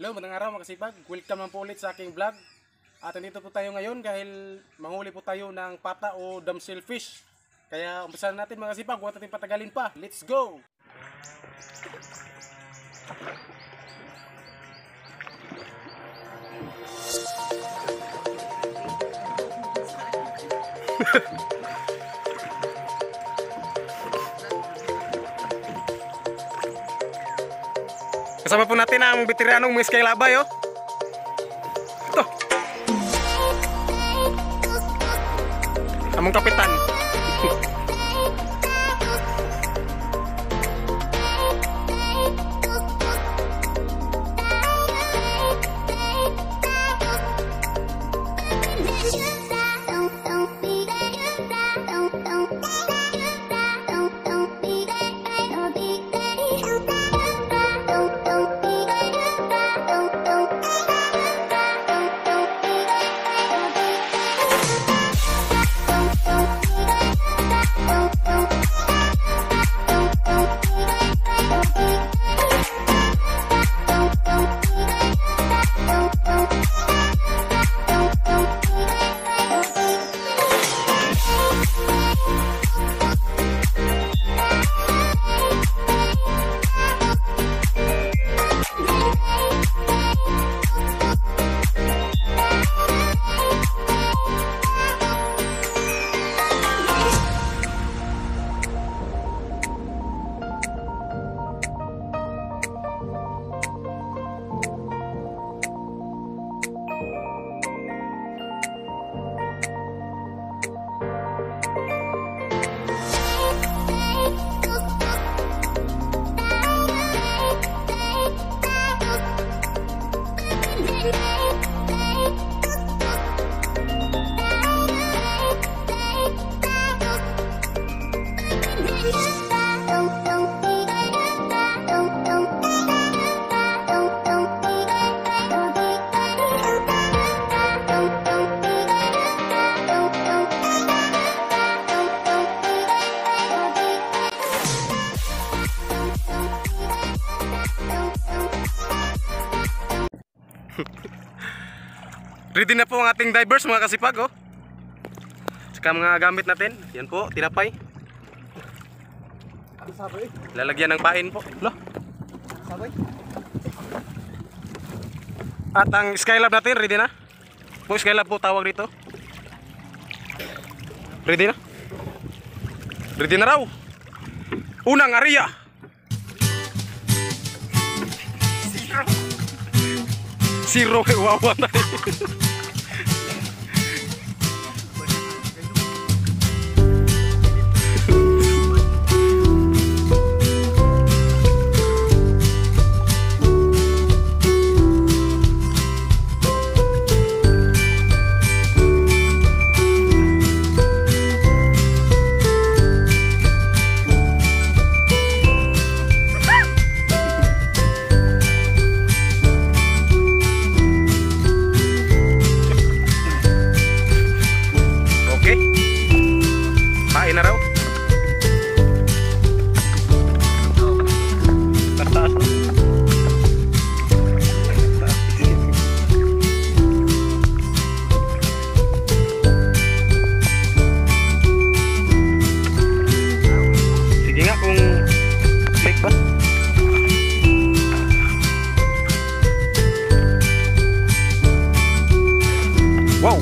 Hello, magandang araw mga kasipag. Welcome lang po ulit sa aking vlog. At nandito po tayo ngayon dahil manghuli po tayo ng pata o damsel fish. Kaya umpisahan natin mga kasipag, huwag natin patagalin pa. Let's go! Kasama po natin ang veteranong Miss Kailabay, oh. Ito. Among kapitan. Ready na po ang ating divers mga kasipag, oh. Saka mga gamit natin. Yan po, tinapay. Lalagyan ng pain po. Loh. At ang Skylab natin, ready na? Po, Skylab po tawag dito. Ready na? Ready na raw. Unang area. Zero kay wawa tayo. Na raw. Sige nga kung click ba. Wow.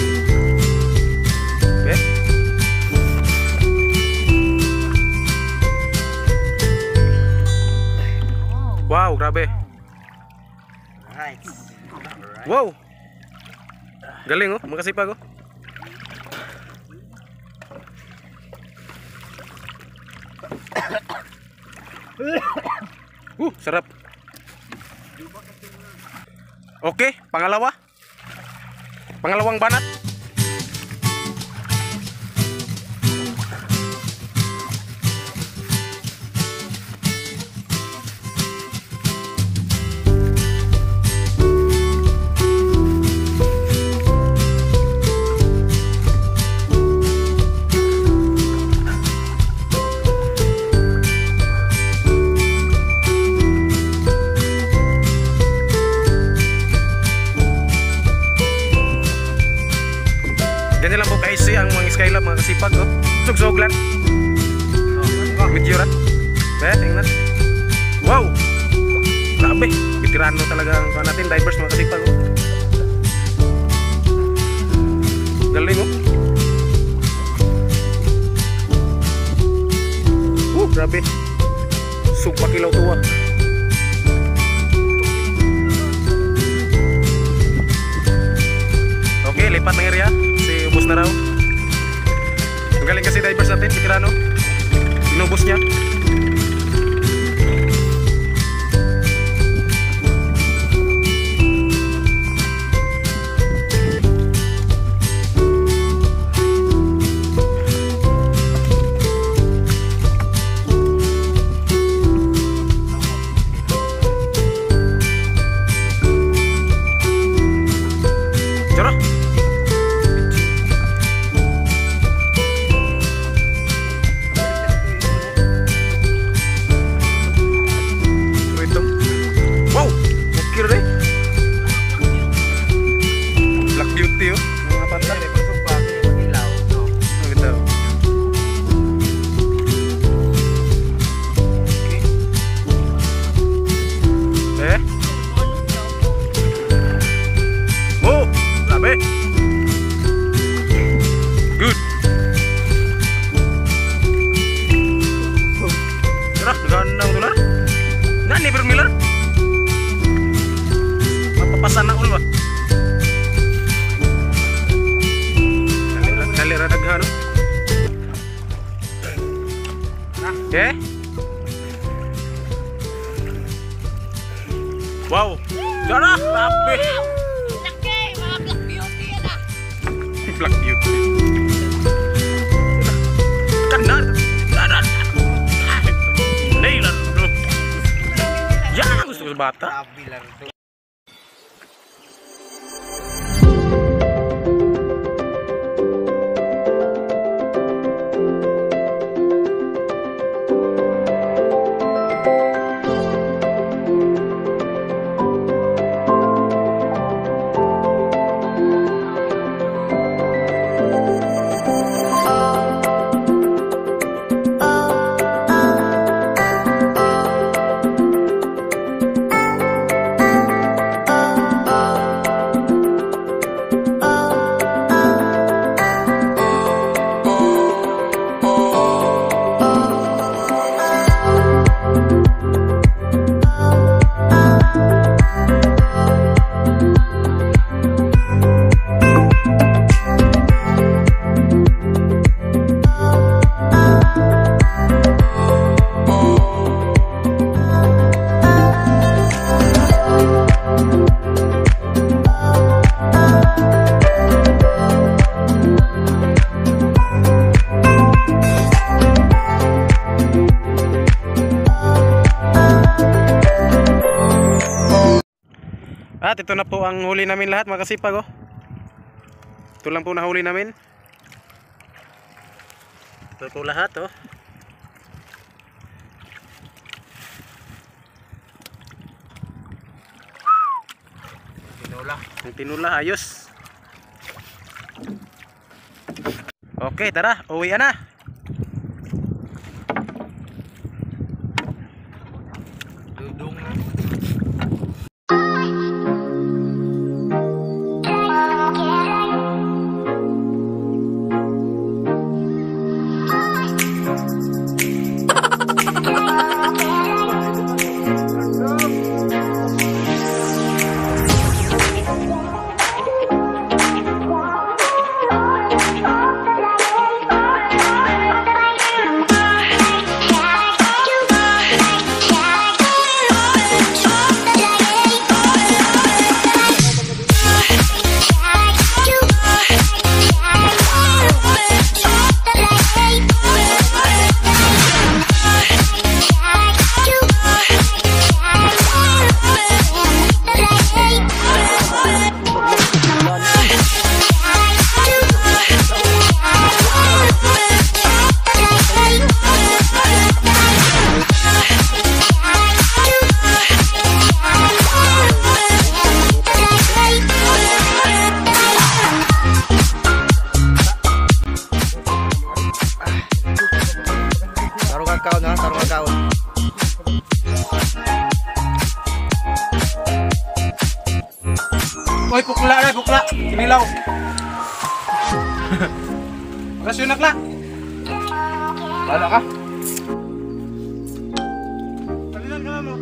Wow, grabe. Right. Wow. Galing, oh, makasipag, oh. Sarap. Okay, pangalawa. Pangalawang banat. Ganyan lang po ka-easy ang mga Skylab mga kasipag, oh. Sugsog lang. Medyo rat. Tingnan. Wow! Grabe, veterano talaga ang natin, divers mga kasipag, oh. Galing, oh. Grabe. Sugpa kilaw tuwa. Okay, lipat ng area. Si ubos na raw. Ang galing kasi divers natin, veterano. Inubos niya. Good. Cerah, gandang tuh lah. Nani bermilar? Apa pasan nak ulwa? Kali rada gano. Oke. Wow, jarah rapi. Black Beauty. Kanan. Nailan bro. Jangan gusto sa bata. At ito na po ang huli namin lahat mga kasipag, oh. Ito lang po nahuli namin. Ito po lahat, oh. Ang tinula, ayos. Okay, tara, uwi na. Dudong. Rasyon nakla. Wala ka? Kalinan ka mo.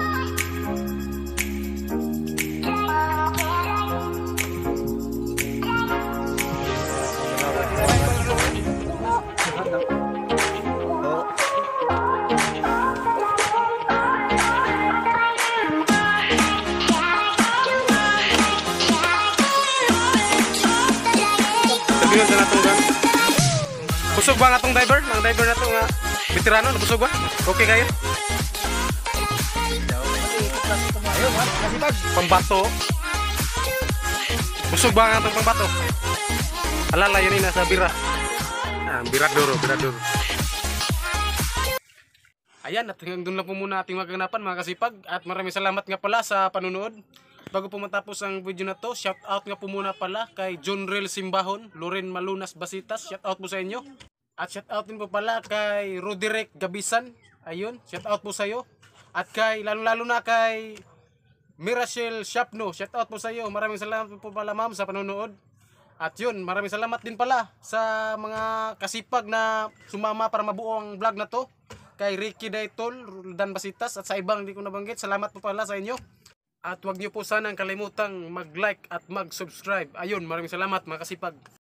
Sabihin sa natong gan. Busog ba nga tong diver? Ang diver na to nga veterano, nabusog ba? Okay kayo? Pambato. Busog ba nga tong pambato? Alala yun nasa bira. Ah, biradoro, biradoro. Ayan, at hanggang doon lang po muna ating magaganapan mga kasipag. At maraming salamat nga pala sa panunood. Bago po matapos ang video na to, shout out nga po muna pala kay John Rel Simbahon, Loren Malunas Basitas, shout out po sa inyo. At shout out din po pala kay Roderick Gabisan, ayun, shout out po sa iyo. At kay, lalo na kay Mirachel Shapno, shout out po sa iyo. Maraming salamat po pala ma'am sa panonood. At yun, maraming salamat din pala sa mga kasipag na sumama para mabuo ang vlog na to. Kay Ricky Daytol, Roldan Basitas, at sa ibang hindi ko nabanggit, salamat po pala sa inyo. At huwag niyo po sanang kalimutang mag-like at mag-subscribe. Ayun, maraming salamat mga kasipag.